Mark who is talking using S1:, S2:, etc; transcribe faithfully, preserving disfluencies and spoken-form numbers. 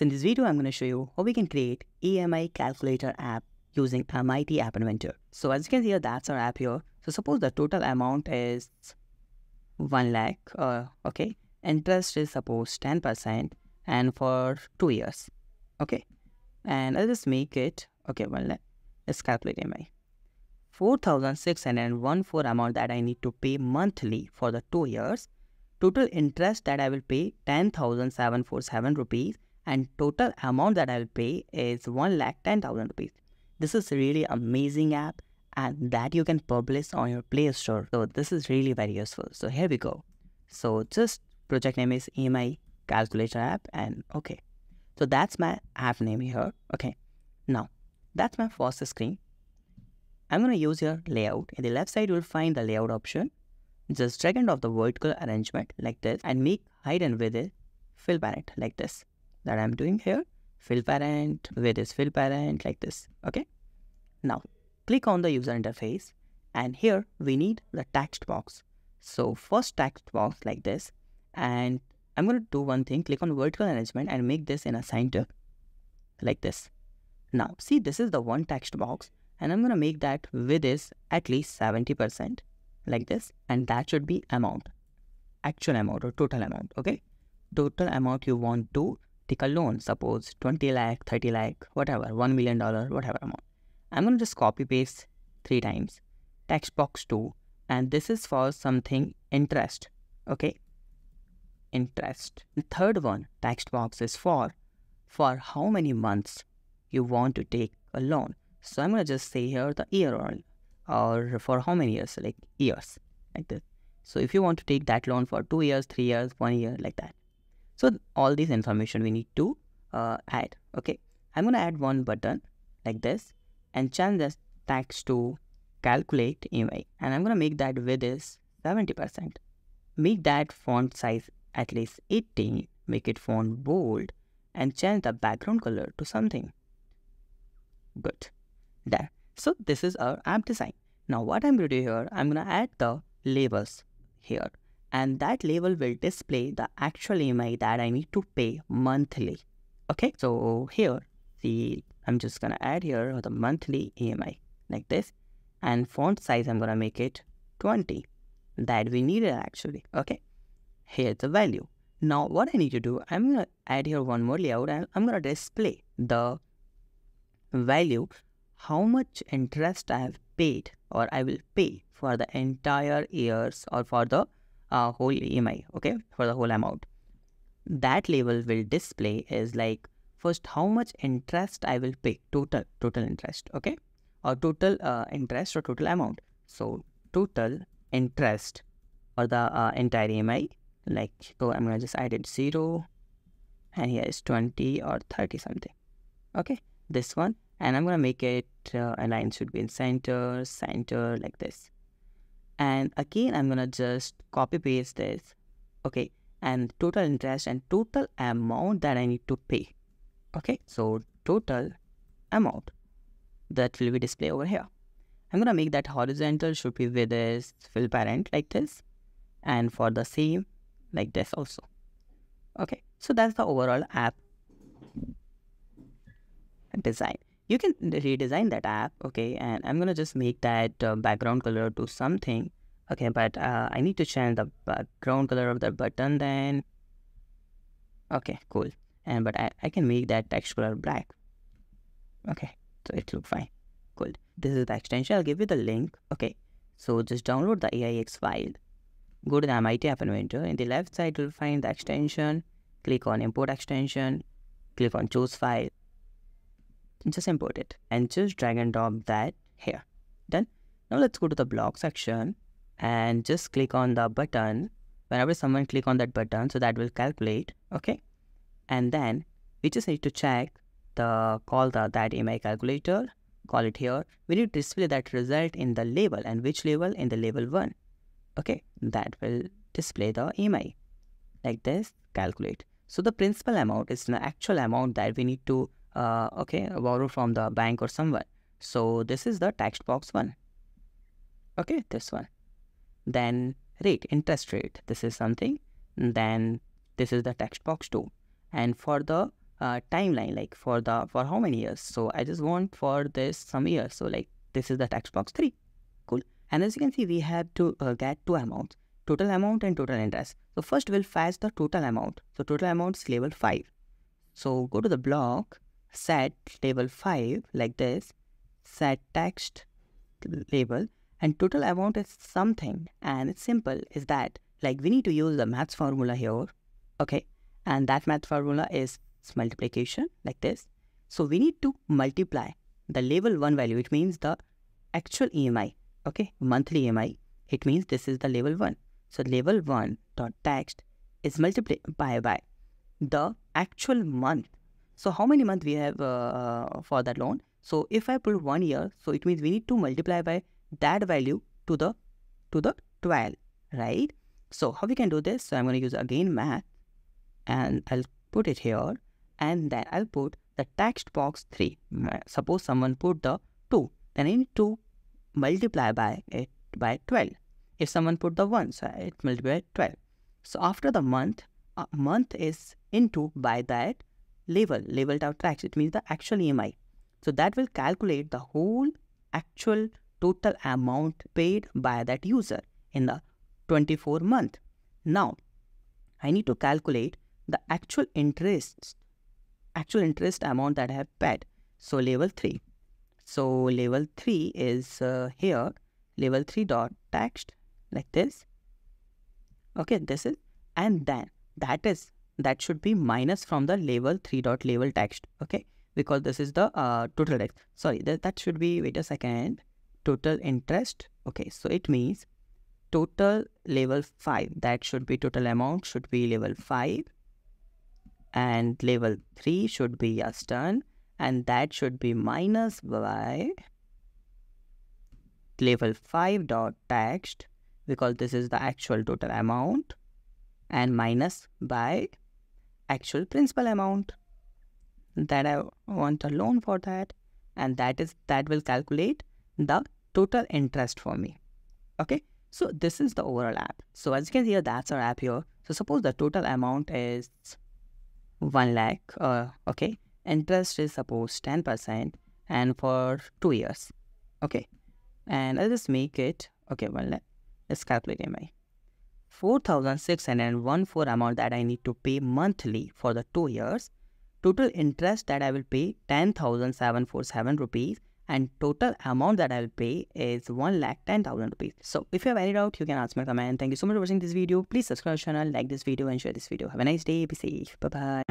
S1: So in this video, I'm going to show you how we can create E M I Calculator app using M I T App Inventor. So as you can see here, that's our app here. So suppose the total amount is one lakh, uh, okay. Interest is suppose ten percent and for two years, okay. And I'll just make it, okay, one lakh. Let's calculate E M I. four thousand six hundred fourteen amount that I need to pay monthly for the two years. Total interest that I will pay ten thousand seven hundred forty-seven rupees, and total amount that I will pay is one lakh ten thousand rupees. This is really amazing app and that you can publish on your Play Store. So this is really very useful. So here we go. So just project name is E M I Calculator App and okay. So that's my app name here. Okay. Now that's my first screen. I'm going to use your layout. In the left side, you will find the layout option. Just drag and drop the vertical arrangement like this and make height and width fill parent like this. That I'm doing here. Fill parent, width is fill parent like this. Okay. Now click on the user interface and here we need the text box. So first text box like this, and I'm going to do one thing. Click on vertical arrangement and make this in a center like this. Now see, this is the one text box and I'm going to make that width is at least seventy percent like this, and that should be amount, actual amount or total amount. Okay, total amount you want to take a loan, suppose twenty lakh, thirty lakh, whatever, one million dollar, whatever amount. I'm going to just copy paste three times, text box two, and this is for something interest. Okay, interest. The third one, text box, is for for how many months you want to take a loan. So I'm going to just say here the year or, or for how many years, like years like this. So if you want to take that loan for two years, three years, one year like that. So all this information we need to uh, add. Okay, I'm going to add one button like this and change this text to calculate E M I. And I'm going to make that width is seventy percent. Make that font size at least eighteen. Make it font bold and change the background color to something. Good. There. So this is our app design. Now what I'm going to do here, I'm going to add the labels here. And that label will display the actual E M I that I need to pay monthly. Okay, so here, see, I'm just going to add here the monthly E M I like this. And font size, I'm going to make it twenty. That we need it actually. Okay, here's the value. Now what I need to do, I'm going to add here one more layout and I'm going to display the value, how much interest I have paid or I will pay for the entire years or for the uh, whole E M I, okay, for the whole amount. That label will display is like first how much interest I will pay, total, total interest, okay, or total uh, interest or total amount. So total interest for the uh, entire E M I, like, so I'm going to just add it zero and here is twenty or thirty something, okay, this one. And I'm going to make it, uh, a line should be in center, center like this. And again, I'm going to just copy paste this. Okay. And total interest and total amount that I need to pay. Okay. So total amount that will be displayed over here. I'm going to make that horizontal should be with this fill parent like this. And for the same like this also. Okay. So that's the overall app design. You can redesign that app, okay, and I'm going to just make that uh, background color to something, okay, but uh, I need to change the background color of the button then, okay, cool, and but I, I can make that text color black, okay, so it looks fine, cool. This is the extension, I'll give you the link, okay, so just download the A I X file, go to the M I T App Inventor, in the left side you'll find the extension, click on import extension, click on choose file, just import it and just drag and drop that here. Done. Now let's go to the block section and just click on the button. Whenever someone click on that button, so that will calculate. Okay. And then we just need to check the call the that E M I calculator. Call it here. We need to display that result in the label, and which label? In the label one. Okay. That will display the E M I like this. Calculate. So the principal amount is the actual amount that we need to Uh, okay, borrow from the bank or someone. So this is the text box one. Okay, this one. Then rate, interest rate. This is something. Then this is the text box two. And for the uh, timeline, like for the for how many years. So I just want for this some years. So like this is the text box three. Cool. And as you can see, we have to uh, get two amounts, total amount and total interest. So first we'll fetch the total amount. So total amount is level five. So go to the block, set level five like this, set text label, and total amount is something, and it's simple, is that like we need to use the maths formula here, okay, and that math formula is multiplication like this. So we need to multiply the level one value, it means the actual E M I, okay, monthly E M I, it means this is the level one. So level one dot text is multiplied by by the actual month. So how many months we have uh, for that loan? So if I put one year, so it means we need to multiply by that value to the to the twelve, right? So how we can do this? So I'm going to use again math, and I'll put it here, and then I'll put the text box three. Suppose someone put the two, then I need to multiply by it by twelve. If someone put the one, so it multiply by twelve. So after the month, uh, month is into by that label, label dot text, it means the actual E M I. So that will calculate the whole actual total amount paid by that user in the twenty-four month. Now, I need to calculate the actual interest, actual interest amount that I have paid. So level three. So level three is uh, here, level three dot text like this. Okay, this is, and then that is, that should be minus from the level three dot label text, okay, because this is the uh, total text. Sorry, that, that should be, wait a second, total interest. Okay, so it means total level five, that should be total amount should be level five, and level three should be yes done, and that should be minus by level five dot text, because this is the actual total amount, and minus by actual principal amount that I want a loan for that, and that is that will calculate the total interest for me. Okay, so this is the overall app. So as you can see here, that's our app here. So suppose the total amount is one lakh, uh, okay, interest is suppose ten percent, and for two years, okay, and I'll just make it, okay, well, let, let's calculate M I. four thousand six hundred fourteen amount that I need to pay monthly for the two years. Total interest that I will pay ten thousand seven hundred forty-seven rupees, and total amount that I will pay is one lakh ten thousand rupees. So if you have any doubt, you can ask me a comment. Thank you so much for watching this video. Please subscribe to the channel, like this video, and share this video. Have a nice day. Be safe. Bye bye.